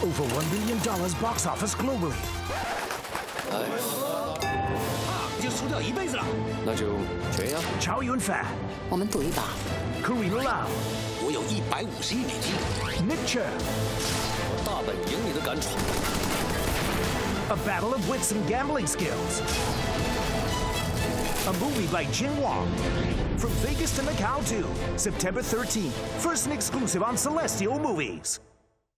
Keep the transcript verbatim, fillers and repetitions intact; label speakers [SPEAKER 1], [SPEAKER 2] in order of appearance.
[SPEAKER 1] Over one billion dollars box office globally.
[SPEAKER 2] 啊，就输掉一辈子了。
[SPEAKER 3] 那就全押。
[SPEAKER 1] Chow Yun-fat，
[SPEAKER 4] 我们赌一把。
[SPEAKER 1] Karina Lau，
[SPEAKER 2] 我有一百五十亿美金。
[SPEAKER 1] Nick Cher，
[SPEAKER 3] 大本营你都敢闯。
[SPEAKER 1] A battle of wits and gambling skills. A movie by Jin Wong. From Vegas to Macau two, September thirteenth. First and exclusive on Celestial Movies.